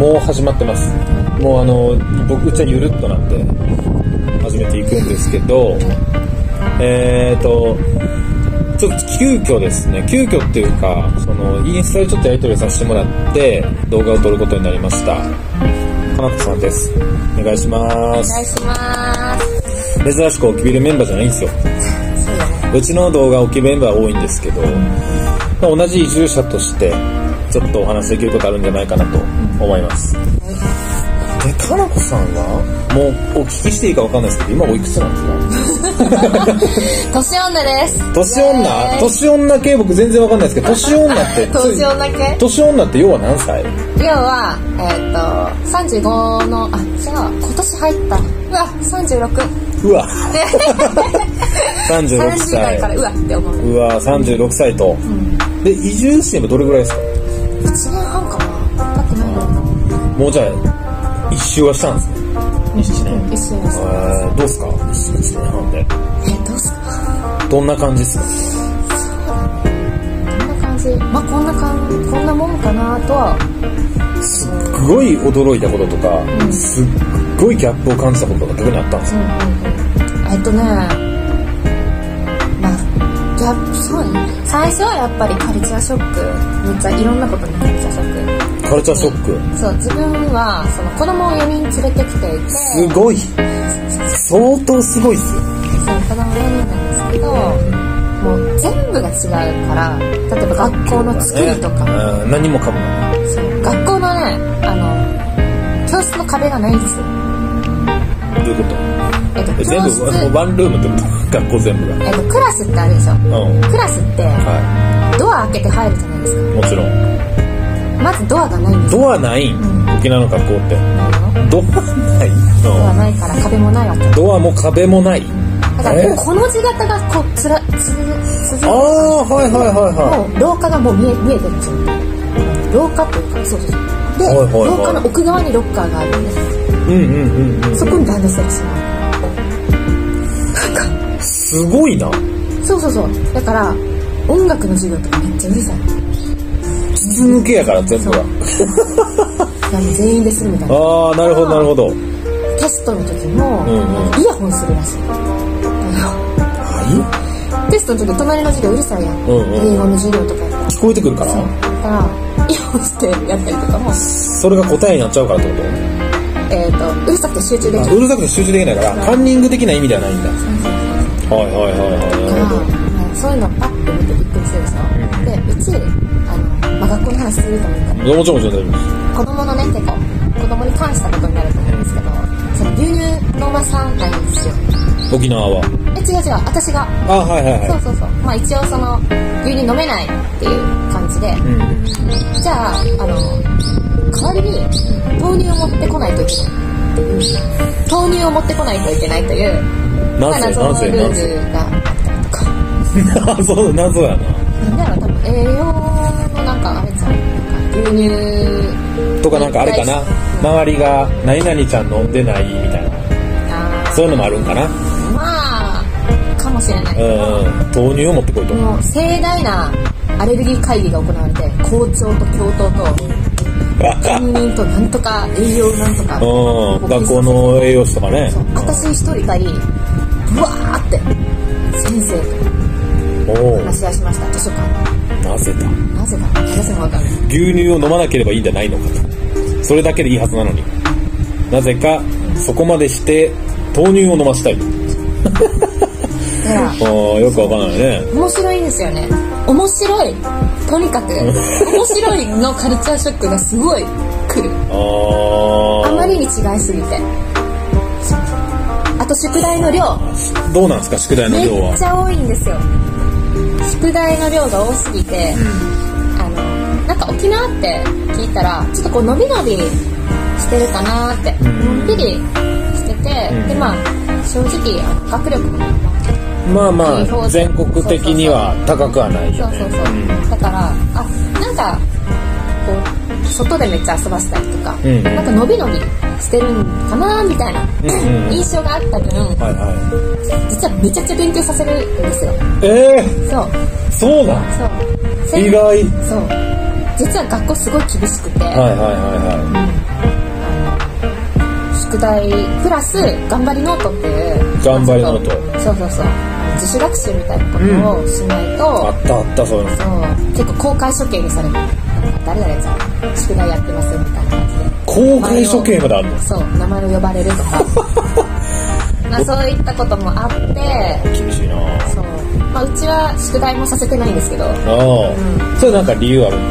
もう始まってます。もう僕うちはゆるっとなって始めていくんですけど、ちょっと急遽ですね、急遽っていうか、インスタでちょっとやり取りさせてもらって動画を撮ることになりました。かなこさんです。お願いします。 お願いします。 珍しくオキビレメンバーじゃないんですよ。 そうだね。 うちの動画オキビレメンバー多いんですけど、同じ移住者としてちょっとお話できることあるんじゃないかなと思います。で、かなこさんはもうお聞きしていいかわかんないですけど、今おいくつなんですか？ 年女です。 年女系僕全然わかんないですけど、年女って年女系？ 年女って要は何歳？ 要は35のじゃあ今年入った。うわ36。 うわ。36歳。 30代からうわって思う。 うわ36歳と。で移住して今どれぐらいですか ？1年半かな。経ってないの。 もうじゃあ一周はしたんですか？1年。 一周はした。 どうですか？1年半で。 どうすか？ どんな感じですか？ どんな感じ？まあこんなもんかなとは。 すっごい驚いたこととか、すっごいギャップを感じたことが逆にあったんですよ。 まあギャップ、そうね。最初はやっぱりカルチャーショック。めっちゃいろんなことにカルチャーショック。 カルチャーショック。 そう、自分は子供を4人連れてきていて、 すごい相当すごいっすよ。 そう、子供4人なんですけど、もう全部が違うから、例えば学校の作りとか、 何もかもない。 そう、学校のね、教室の壁がないんですよ。 どういうこと？全教室部ワンルームってこと学校全部が。 クラスってあるでしょ。クラスって、ドア開けて入るじゃないですか。 もちろん。 まずドアがないんですよ。 ドアない？沖縄の学校って。ドアない？ ドアないから壁もないわけ。 ドアも壁もない。 だからこの字型がこう続いてるんですよ。もう廊下がもう見えてるんですよ。廊下っていうか、そう。で、廊下の奥側にロッカーがあるんです。そこにランドセルします。 すごいな。 そう。だから音楽の授業とかめっちゃうるさい。 筒抜けやから全部が。 全員でするみたいな。 なるほど。 テストの時もイヤホンするらしい。テストの時隣の授業うるさいやん。英語の授業とかやったら聞こえてくるから。 だからイヤホンしてやったりとかも。 それが答えになっちゃうからってこと？ うるさくて集中できない。 うるさくて集中できないからカンニング的な意味ではないんだ。はい。 そういうのパッて見てびっくりするでしょ。で、うち学校の話すると思うから。 もちろん大丈夫です。 子供のね、結構子供に関したことになると思うんですけど、その牛乳のおばさんなんですよ。 沖縄は？ 違う、私が。 はい。 そう。まあ一応牛乳飲めないっていう感じで、じゃあ代わりに豆乳を持ってこないといけないっていう、豆乳を持ってこないといけないという。謎のルールがあったりとか。 そう謎やな。 だから多分栄養のなんかあれじゃん。牛乳とかなんかあれかな。周りが何々ちゃん飲んでないみたいな。そういうのもあるんかな。 まあかもしれない。 豆乳を持ってこいと。 もう盛大なアレルギー会議が行われて、校長と教頭と。担任となんとか栄養なんとか学校の栄養士とかね。 私一人がブワーって先生と話し合いしました。図書館。 なぜだ私も分かんない。 牛乳を飲まなければいいんじゃないのかと。それだけでいいはずなのになぜかそこまでして豆乳を飲ませたい。よくわかんないね。 面白いんですよね。面白い。とにかく面白いのカルチャーショックがすごい来る。あまりに違いすぎて。あと宿題の量。 どうなんですか宿題の量は？ めっちゃ多いんですよ。宿題の量が多すぎて、なんか沖縄って聞いたらちょっとこう伸び伸びしてるかなって、のんびりしてて、でまあ正直学力もまあ全国的には高くはないよね。 そう、だからなんかこう外でめっちゃ遊ばせたりとか、なんか伸び伸びしてるんかなみたいな印象があった分、実はめちゃくちゃ勉強させるんですよ。そうだ。 意外。 そう。実は学校すごい厳しくて、 宿題プラス頑張りノートっていう頑張りノート、 そう自主学習みたいなことをしないと、 あったそういうの。 そう結構公開処刑にされる。誰々ちゃん宿題やってますみたいな感じで公開処刑まであるの？ そう名前を呼ばれるとかそういったこともあって厳しいな。 そう、うちは宿題もさせてないんですけど、 それなんか理由あるん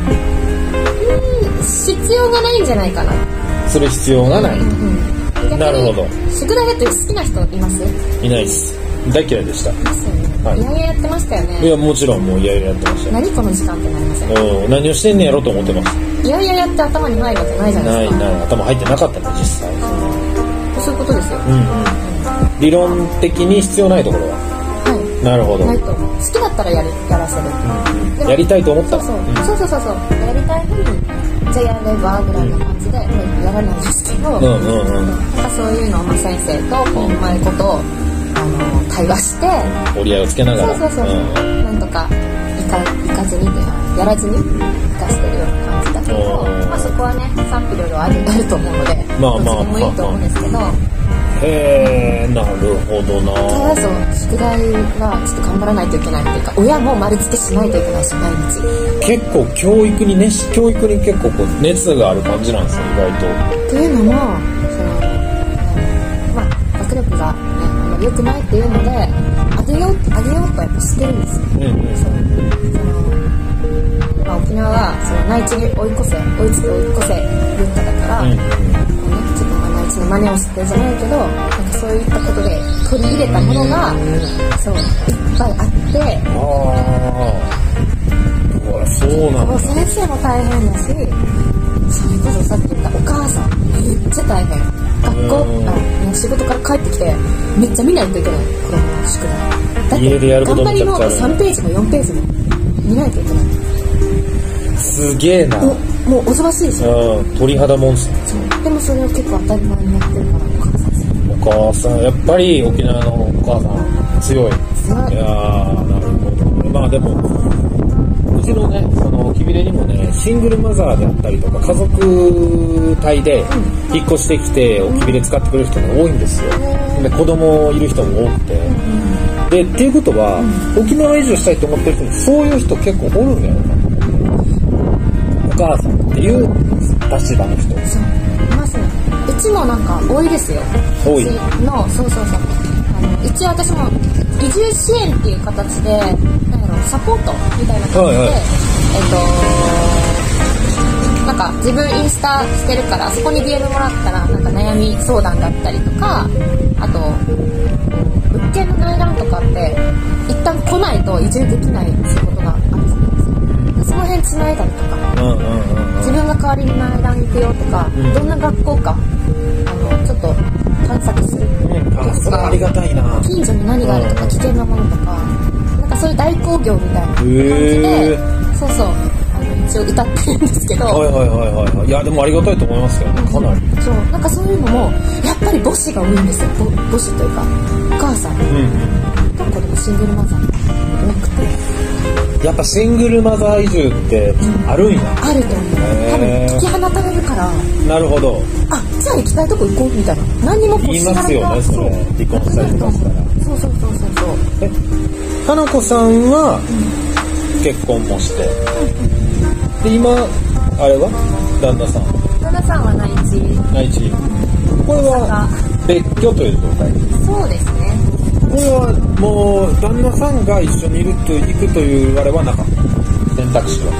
ですか？必要がないんじゃないかな。 する必要がない、なるほど。 宿題だって好きな人います？ いないです。大嫌いでした。 ですよね、はい、いやいややってましたよね。 いやもちろんもういやいややってました。 何この時間ってなりません？ 何をしてんねやろと思ってます。 いやいややって頭に入るわけないじゃないですか。 ない頭入ってなかったの実際。 そういうことですよ、 理論的に必要ないところは、はい、なるほど。 ないと思う。好きだったらやらせる、 やりたいと思ったらそうやりたいのにじゃあやればぐらいな感じで、やらないですけど、そういうのを先生とうまいことを対話して折り合いをつけながらなんとかいかずにやらずに生かしてるような感じだけど、そこはね賛否両論あると思うので、どっちでもいいと思うんですけど、 へー、なるほどな。 ただ宿題はちょっと頑張らないといけないっていうか、親も丸付けしないといけないし、毎日結構教育に結構熱がある感じなんですよ、意外と。 っていうのも学力がね良くないっていうのであげようとやっぱしてるんですよ、沖縄は内地に追いつけ追い越せ文化だから、ちょっと内地の真似をしてじゃないけど、なんかそういったことで取り入れたものが、そういっぱいあって、 そうなんだ。 先生も大変だし、それこそさっき言ったお母さんめっちゃ大変。学校仕事から帰ってきてめっちゃ見ないといけない、子供の宿題だって家でやること頑張りノート3ページも4ページも見ないといけない。 すげえな。 もう恐ろしいでしょ。 鳥肌もんすね。 でもそれを結構当たり前にやってるからお母さんやっぱり沖縄のお母さん強い。いやーなるほど。でもうちのねきびれにもねシングルマザーであったりとか家族帯で引っ越してきておきびれ使ってくれる人が多いんですよ。で子供いる人も多くて、でっていうことは、沖縄移住したいと思ってる人にそういう人結構おるんやろな。お母さんっていう立場の人。 そういますね。うちもなんか多いですよ。 多いのそう一応私も移住支援っていう形でサポートみたいな感じで、なんか自分インスタしてるからそこに DM もらったらなんか悩み相談だったりとか、あと物件の内覧とかって一旦来ないと移住できない仕事があるじゃないですか。その辺つないだりとか、自分が代わりに内覧行くよとか、どんな学校かちょっと探索するそれありがたいな。 近所に何があるとか危険なものとか、なんかそういう代行業みたいな感じで、一応歌ってるんですけど、 いやでもありがたいと思いますけどね、かなり。 なんかそういうのもやっぱり母子が多いんですよ。母子というかお母さん、どこでもシングルマザー多くて、 やっぱシングルマザー移住ってあるんや。 あると思う。多分解き放たれるから。 なるほど。 じゃあ行きたいとこ行こうみたいな。何にも言いますよね、それ。離婚したりとかしたら。 そう。 花子さんは結婚もして、で今あれは旦那さんは内地。 これは別居という状態。 そうですね。 これはもう旦那さんが一緒に行くというあれはなかった。選択肢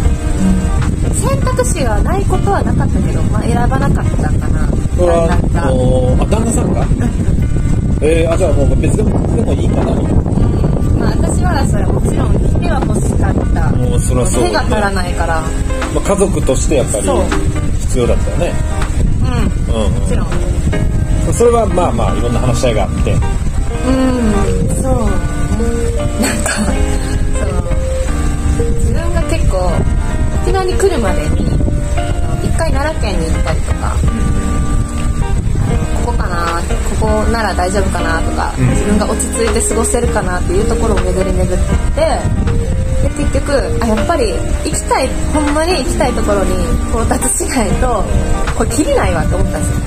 はないことはなかったけど、選ばなかったかな。 旦那さんがじゃあもう別でもいいかなみたいな。 私はそれもちろん来ては欲しかった。 もうそりゃそう、ね、 手が足らないから。 家族としてやっぱり必要だったよね。 もちろん。 それはまあいろんな話し合いがあって。 そう。なんか自分が結構沖縄に来るまでに一回奈良県に行ったりとか、ここなら大丈夫かなとか、自分が落ち着いて過ごせるかなっていうところを巡って、 で結局やっぱりほんまに行きたいところに到達しないとこれきりないわって思ったんですよ。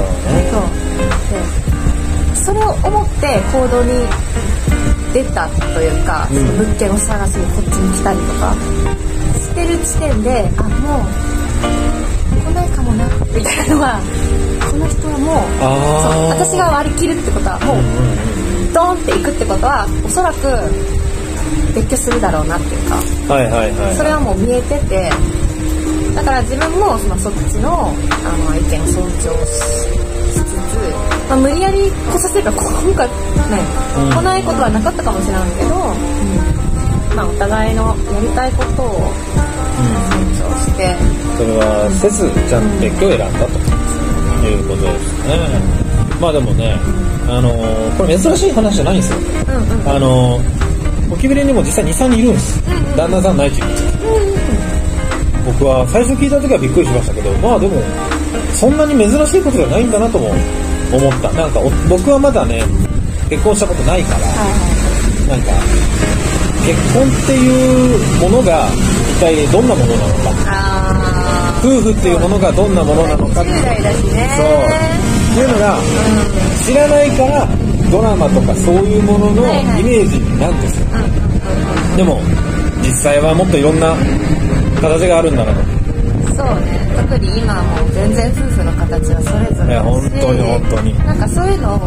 それを思って行動に出たというか、その物件を探しにこっちに来たりとかしてる時点でもう来ないかもなみたいなのは、この人はもう私が割り切るってことはもうドーンっていくってことはおそらく別居するだろうなっていうか、それはもう見えてて、だから自分もそっちの意見を尊重しつつ、無理やり来させるから今回ね、来ないことはなかったかもしれないけど、お互いのやりたいことを尊重して、 それはせずちゃんと別居を選んだということですね。でもね、これ珍しい話じゃないんですよ。ゴキブリにも実際 2,3 人いるんです。旦那さんないって言うんですよ。僕は最初聞いた時はびっくりしましたけど、でもそんなに珍しいことじゃないんだなとも思った。なんか僕はまだね結婚したことないから、なんか結婚っていうものが一体どんなものなのか、夫婦っていうものがどんなものなのかっていうのが知らないからドラマとかそういうもののイメージなんですよ。でも実際はもっといろんな形があるんだなと。 そうね、特に今はもう全然夫婦の形はそれぞれだし、 本当になんかそういうのを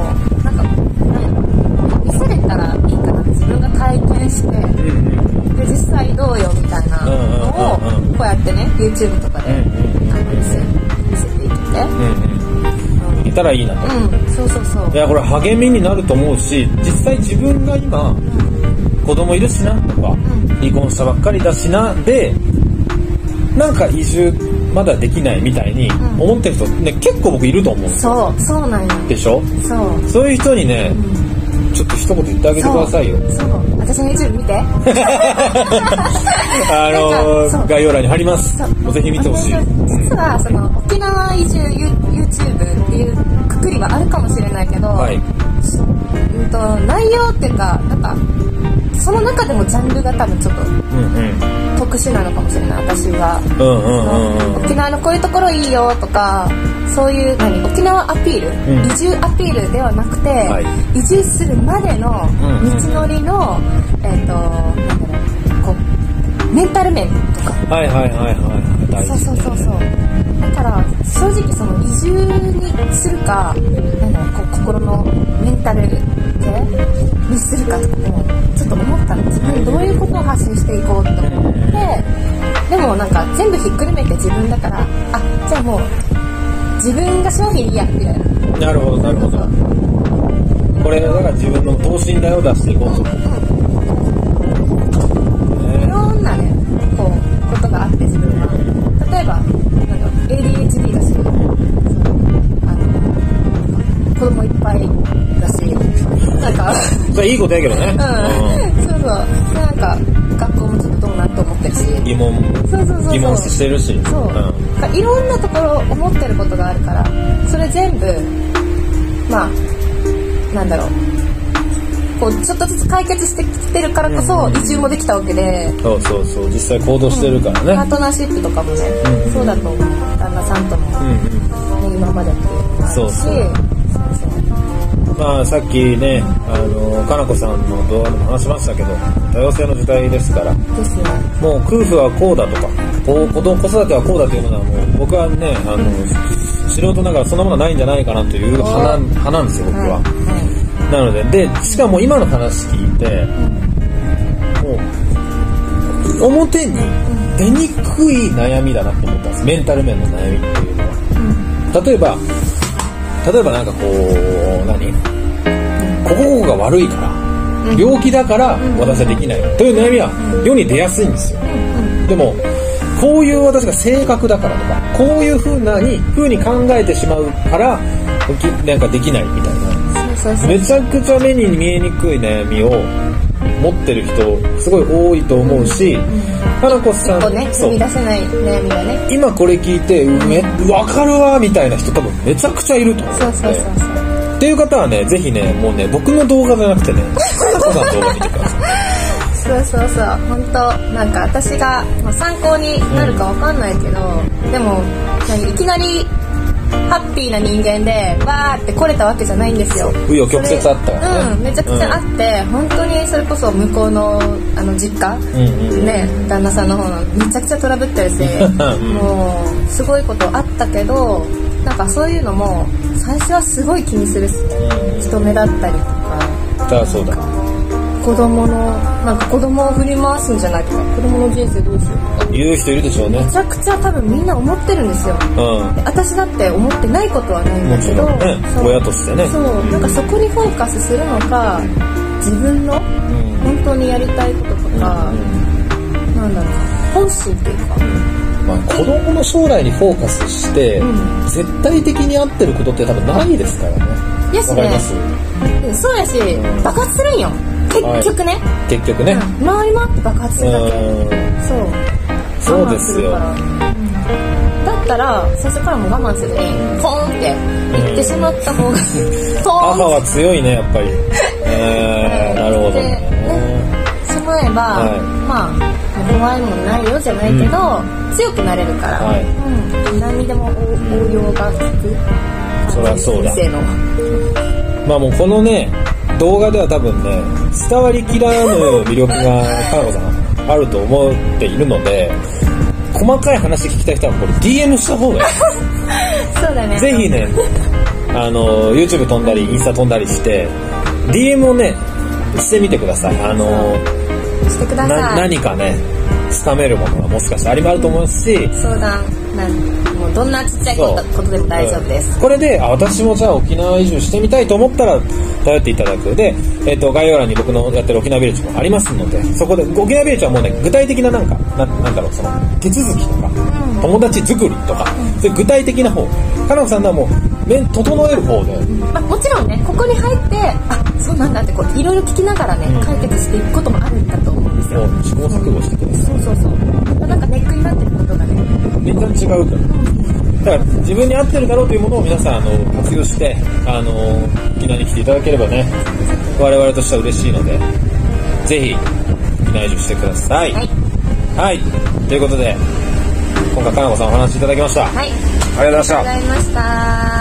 見せれたらいいかなって、自分が体験して、で実際どうよみたいなのをこうやってね YouTube とかで見せていけて、 いたらいいなと。いやこれ励みになると思うし、実際自分が今、子供いるしなとか、離婚したばっかりだしなでなんか移住まだできないみたいに思ってる人ね、結構僕いると思うんですよ。 そうなんやでしょ。そういう人にね、ちょっと一言言ってあげてくださいよ。 私の YouTube 見て概要欄に貼ります。ぜひ見てほしい。 実は沖縄移住 YouTube っていうくくりはあるかもしれないけど、内容っていうか、なんかその中でもジャンルが多分ちょっと特殊なのかもしれない。私は沖縄のこういうところいいよとか、そういう沖縄アピール、移住アピールではなくて、移住するまでの道のりのメンタル面とか、そうだから正直移住にするか、心のメンタル系にするかとかもちょっと思ったんです。どういうことを発信していこうと思って、でもなんか全部ひっくるめて自分だから、じゃあもう自分が商品いいやみたいな。 なるほど。これだから自分の等身大を出していこうと。 いろんなねことがあって、自分は例えばADHD だし、子供いっぱいだし、なんかそれいいことやけどね。 なんか学校もちょっとどうなと思ってるし、疑問視してるし、 いろんなところ思ってることがあるから、それ全部なんだろう、ちょっとずつ解決してきてるからこそ移住もできたわけで、 実際行動してるからね。 パートナーシップとかもね、そうだと思う。旦那さんとも、今までってさっきね、かなこさんの動画でも話しましたけど、多様性の時代ですから、もう夫婦はこうだとか、子育てはこうだというのはもう僕はね、素人ながらそんなものはないんじゃないかなという派なんですよ、僕は。なので、しかも今の話聞いて、もう表に出にくい悩みだなと思ったんです。メンタル面の悩みっていうのは。例えばなんかここが悪いから、病気だから私はできないという悩みは世に出やすいんですよ。でもこういう私が性格だからとか、こういう風に考えてしまうからなんかできないみたいな、めちゃくちゃ目に見えにくい悩みを持ってる人すごい多いと思うし、かなこさん、 踏み出せない悩みがね、 今これ聞いてわかるわみたいな人多分めちゃくちゃいると思うので、っていう方はね、ぜひね、もうね、僕の動画じゃなくてね、かなこさんの動画見てください。 そう本当なんか私が、参考になるかわかんないけど、でもいきなりハッピーな人間でわーって来れたわけじゃないんですよ。 紆余曲折あったよね。 めちゃくちゃあって、本当にそれこそ向こうの実家、ね、旦那さんの方のめちゃくちゃトラブってるしもうすごいことあったけど、なんかそういうのも最初はすごい気にするし、人目だったりとか、 そうだ子供を振り回すんじゃないとか、子供の人生どうしようとか言う人いるでしょうね。 めちゃくちゃ多分みんな思ってるんですよ。私だって思ってないことはないんだけど、 親としてね。 なんかそこにフォーカスするのか、自分の本当にやりたいこととか、なんだろう、本心っていうか。 子供の将来にフォーカスして、絶対的に合ってることって多分ないですからね。わかります？ そうやし、爆発するんよ。結局ね。 回り回って爆発するだけ。 そうですよ。 だったら最初からもう我慢せずにポーンって言ってしまった方が母は強いね、やっぱり。なるほどね。 しまえば、怖いもんないよじゃないけど、強くなれるから、何にでも応用が効く。 そりゃそうだ。もうこのね動画では多分ね伝わりきらぬ魅力がかなこさんあると思っているので、細かい話聞きたい人はこれ DM した方がいい。 そうだね。 ぜひねYouTube 飛んだりインスタ飛んだりして DM をねしてみてください。 してください。 何かねつかめるものがもしかしてあると思いますし、 相談もうどんなちっちゃいことでも大丈夫です。 これで私もじゃあ沖縄移住してみたいと思ったら頼っていただく。で、概要欄に僕のやってる沖縄ビレッジもありますので、そこで沖縄ビレッジはもうね具体的ななんだろう、その手続きとか、友達作りとか、そういう具体的な方、かなこさんはもう整える方で、 もちろんねここに入ってそうなんだってこういろいろ聞きながらね、解決していくこともあるんだと思うんですよ。 試行錯誤してください。 そうなんかネックになってることがねみんな違うから、だから自分に合ってるだろうというものを皆さん活用して沖縄に来ていただければね我々としては嬉しいので、ぜひ沖縄移住してください。はい、ということで今回かなこさんお話しいただきました。 はい、 ありがとうございました。 ありがとうございました。